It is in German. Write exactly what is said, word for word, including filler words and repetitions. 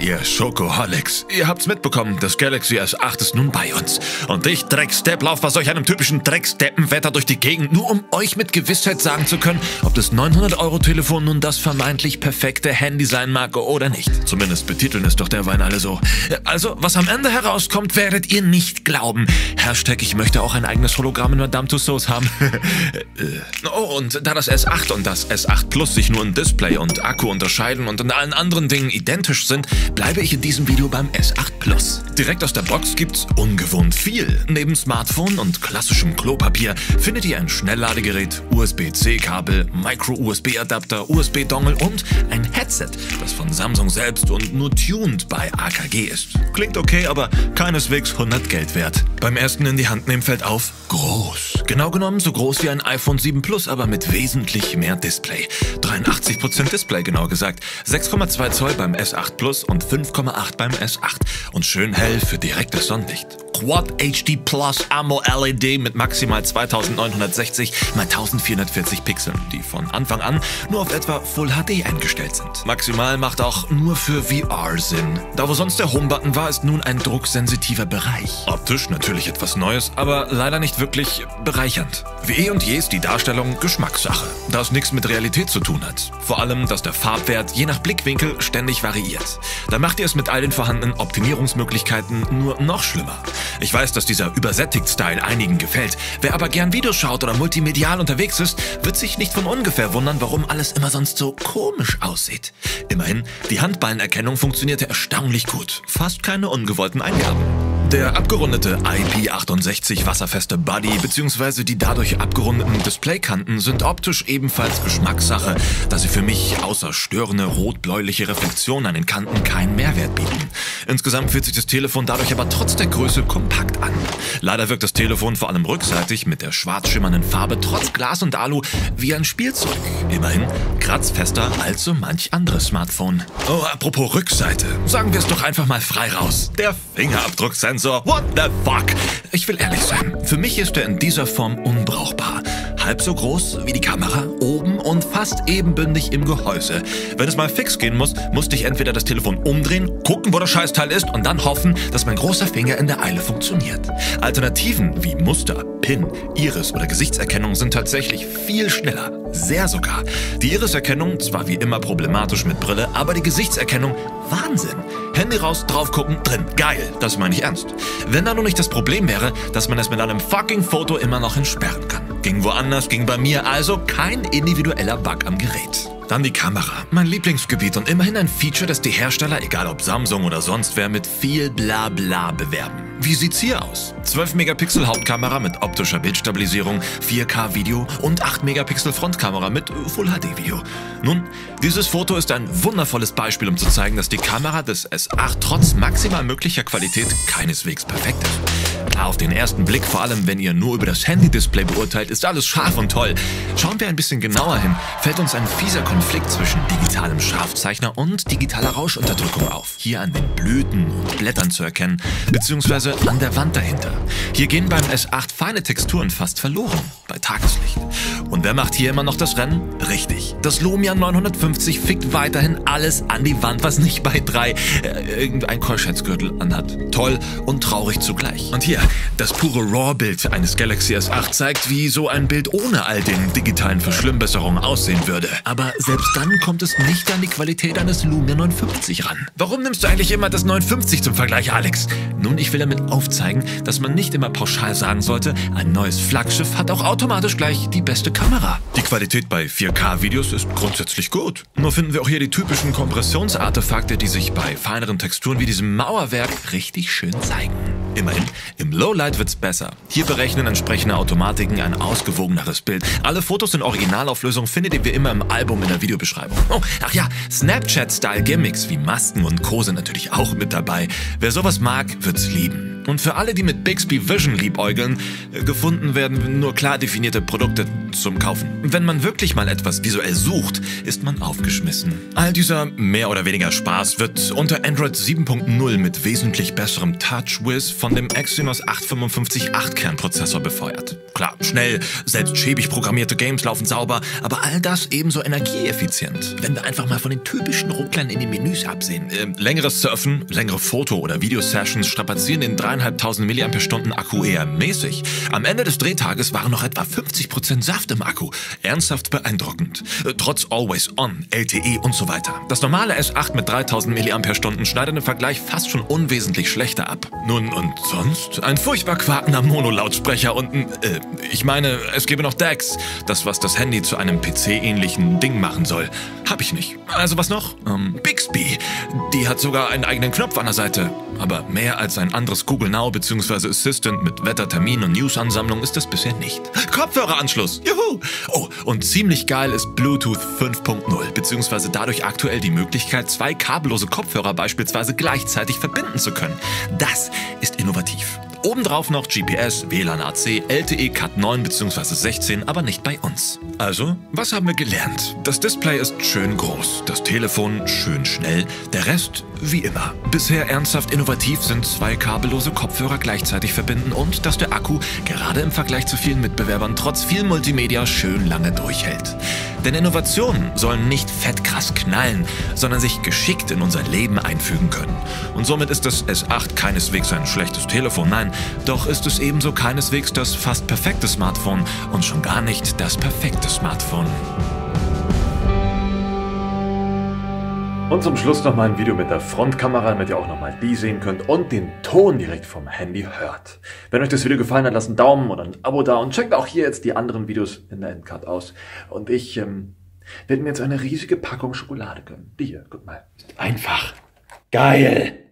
ihr Schokoholics. Ihr habt's mitbekommen, das Galaxy S acht ist nun bei uns. Und ich, Dreckstepp, lauf bei solch einem typischen Drecksteppenwetter durch die Gegend, nur um euch mit Gewissheit sagen zu können, ob das neunhundert-Euro-Telefon nun das vermeintlich perfekte Handy sein mag oder nicht. Zumindest betiteln es doch derweil alle so. Also, was am Ende herauskommt, werdet ihr nicht glauben. Hashtag, ich möchte auch ein eigenes Hologramm in Madame Tussauds haben. Oh, und da das S acht und das S acht Plus sich nur in Display und Akku unterscheiden und in allen anderen Dingen identisch sind, bleibe ich in diesem Video beim S acht Plus. Direkt aus der Box gibt's ungewohnt viel. Neben Smartphone und klassischem Klopapier findet ihr ein Schnellladegerät, U S B C Kabel, Micro-U S B-Adapter, U S B-Dongle und ein Headset, das von Samsung selbst und nur tuned bei A K G ist. Klingt okay, aber keineswegs hundert Geld wert. Beim ersten in die Hand nehmen fällt auf, groß. Genau genommen so groß wie ein iPhone sieben Plus, aber mit wesentlich mehr Display. dreiundachtzig Prozent Display genau gesagt. sechs Komma zwei Zoll beim S acht Plus und fünf Komma acht beim S acht. Und schön hell für direktes Sonnenlicht. Quad H D Plus AMO L E D mit maximal zweitausendneunhundertsechzig mal eintausendvierhundertvierzig Pixeln, die von Anfang an nur auf etwa Full H D eingestellt sind. Maximal macht auch nur für V R Sinn. Da wo sonst der Home-Button war, ist nun ein drucksensitiver Bereich. Optisch natürlich etwas Neues, aber leider nicht wirklich bereichernd. Wie eh und je ist die Darstellung Geschmackssache, da es nichts mit Realität zu tun hat. Vor allem, dass der Farbwert je nach Blickwinkel ständig variiert. Da macht ihr es mit all den vorhandenen Optimierungsmöglichkeiten nur noch schlimmer. Ich weiß, dass dieser Übersättigt-Style einigen gefällt. Wer aber gern Videos schaut oder multimedial unterwegs ist, wird sich nicht von ungefähr wundern, warum alles immer sonst so komisch aussieht. Immerhin, die Handballenerkennung funktionierte erstaunlich gut. Fast keine ungewollten Eingaben. Der abgerundete I P achtundsechzig wasserfeste Body bzw. die dadurch abgerundeten Displaykanten sind optisch ebenfalls Geschmackssache, da sie für mich außer störende rot-bläuliche Reflexion an den Kanten keinen Mehrwert bieten. Insgesamt fühlt sich das Telefon dadurch aber trotz der Größe kompakt an. Leider wirkt das Telefon vor allem rückseitig mit der schwarz schimmernden Farbe trotz Glas und Alu wie ein Spielzeug. Immerhin kratzfester als so manch anderes Smartphone. Oh, apropos Rückseite. Sagen wir es doch einfach mal frei raus. Der Fingerabdrucksensor. What the fuck? Ich will ehrlich sein, für mich ist er in dieser Form unbrauchbar. Halb so groß wie die Kamera, oben und fast ebenbündig im Gehäuse. Wenn es mal fix gehen muss, musste ich entweder das Telefon umdrehen, gucken, wo das Scheißteil ist und dann hoffen, dass mein großer Finger in der Eile funktioniert. Alternativen wie Muster, PIN, Iris oder Gesichtserkennung sind tatsächlich viel schneller. Sehr sogar. Die Iriserkennung, zwar wie immer problematisch mit Brille, aber die Gesichtserkennung, Wahnsinn. Handy raus, drauf gucken, drin. Geil, das meine ich ernst. Wenn da nur nicht das Problem wäre, dass man es mit einem fucking Foto immer noch entsperren kann. Ging woanders, ging bei mir, also kein individueller Bug am Gerät. Dann die Kamera, mein Lieblingsgebiet und immerhin ein Feature, das die Hersteller, egal ob Samsung oder sonst wer, mit viel Blabla bewerben. Wie sieht's hier aus? zwölf Megapixel Hauptkamera mit optischer Bildstabilisierung, vier K Video und acht Megapixel Frontkamera mit Full H D Video. Nun, dieses Foto ist ein wundervolles Beispiel, um zu zeigen, dass die Kamera des S acht trotz maximal möglicher Qualität keineswegs perfekt ist. Klar, auf den ersten Blick, vor allem wenn ihr nur über das Handy-Display beurteilt, ist alles scharf und toll. Schauen wir ein bisschen genauer hin, fällt uns ein fieser Konflikt zwischen digitalem Scharfzeichner und digitaler Rauschunterdrückung auf. Hier an den Blüten und Blättern zu erkennen, beziehungsweise an der Wand dahinter. Hier gehen beim S acht feine Texturen fast verloren, bei Tageslicht. Und wer macht hier immer noch das Rennen? Richtig, das Lumia neunhundertfünfzig fickt weiterhin alles an die Wand, was nicht bei drei äh, irgendein Keuschheitsgürtel anhat. Toll und traurig zugleich. Und hier, das pure RAW-Bild eines Galaxy S acht zeigt, wie so ein Bild ohne all den digitalen Verschlimmbesserungen aussehen würde. Aber selbst dann kommt es nicht an die Qualität eines Lumia neunhundertfünfzig ran. Warum nimmst du eigentlich immer das neunhundertfünfzig zum Vergleich, Alex? Nun, ich will damit aufzeigen, dass man nicht immer pauschal sagen sollte, ein neues Flaggschiff hat auch automatisch gleich die beste Kamera. Die Qualität bei vier K Videos ist grundsätzlich gut. Nur finden wir auch hier die typischen Kompressionsartefakte, die sich bei feineren Texturen wie diesem Mauerwerk richtig schön zeigen. Immerhin, im Lowlight wird's besser. Hier berechnen entsprechende Automatiken ein ausgewogeneres Bild. Alle Fotos in Originalauflösung findet ihr wie immer im Album in der Videobeschreibung. Oh, ach ja, Snapchat-Style-Gimmicks wie Masken und Co. sind natürlich auch mit dabei. Wer sowas mag, wird's lieben. Und für alle, die mit Bixby Vision liebäugeln, gefunden werden nur klar definierte Produkte zum Kaufen. Wenn man wirklich mal etwas visuell sucht, ist man aufgeschmissen. All dieser mehr oder weniger Spaß wird unter Android sieben Punkt null mit wesentlich besserem TouchWiz von dem Exynos acht fünfundfünfzig acht Kernprozessor befeuert. Klar, schnell, selbst schäbig programmierte Games laufen sauber, aber all das ebenso energieeffizient. Wenn wir einfach mal von den typischen Rucklern in den Menüs absehen. Äh, längeres Surfen, längere Foto- oder Videosessions strapazieren den dreieinhalbtausend Milliampere-Stunden Akku eher mäßig. Am Ende des Drehtages waren noch etwa fünfzig Prozent Saft im Akku. Ernsthaft beeindruckend. Äh, trotz Always On, L T E und so weiter. Das normale S acht mit dreitausend Milliampere-Stunden schneidet im Vergleich fast schon unwesentlich schlechter ab. Nun und sonst? Ein furchtbar quakender Mono-Lautsprecher und ein, äh, ich meine, es gäbe noch D A X. Das, was das Handy zu einem P C-ähnlichen Ding machen soll. Hab ich nicht. Also was noch? Ähm, Bixby. Die hat sogar einen eigenen Knopf an der Seite. Aber mehr als ein anderes Google Now bzw. Assistant mit Wetter, Termin und News-Ansammlung ist das bisher nicht. Kopfhöreranschluss. Juhu! Oh, und ziemlich geil ist Bluetooth fünf Punkt null bzw. dadurch aktuell die Möglichkeit, zwei kabellose Kopfhörer beispielsweise gleichzeitig verbinden zu können. Das ist innovativ. Obendrauf noch G P S, W L A N A C, L T E Cat neun bzw. sechzehn, aber nicht bei uns. Also, was haben wir gelernt? Das Display ist schön groß, das Telefon schön schnell, der Rest wie immer. Bisher ernsthaft innovativ sind zwei kabellose Kopfhörer gleichzeitig verbinden und dass der Akku gerade im Vergleich zu vielen Mitbewerbern trotz viel Multimedia schön lange durchhält. Denn Innovationen sollen nicht fettkrass knallen, sondern sich geschickt in unser Leben einfügen können. Und somit ist das S acht keineswegs ein schlechtes Telefon, nein, doch ist es ebenso keineswegs das fast perfekte Smartphone und schon gar nicht das perfekte Smartphone. Und zum Schluss noch mal ein Video mit der Frontkamera, damit ihr auch noch mal die sehen könnt und den Ton direkt vom Handy hört. Wenn euch das Video gefallen hat, lasst einen Daumen oder ein Abo da und checkt auch hier jetzt die anderen Videos in der Endcard aus. Und ich ähm, werde mir jetzt eine riesige Packung Schokolade gönnen. Die hier, guck mal. Einfach geil!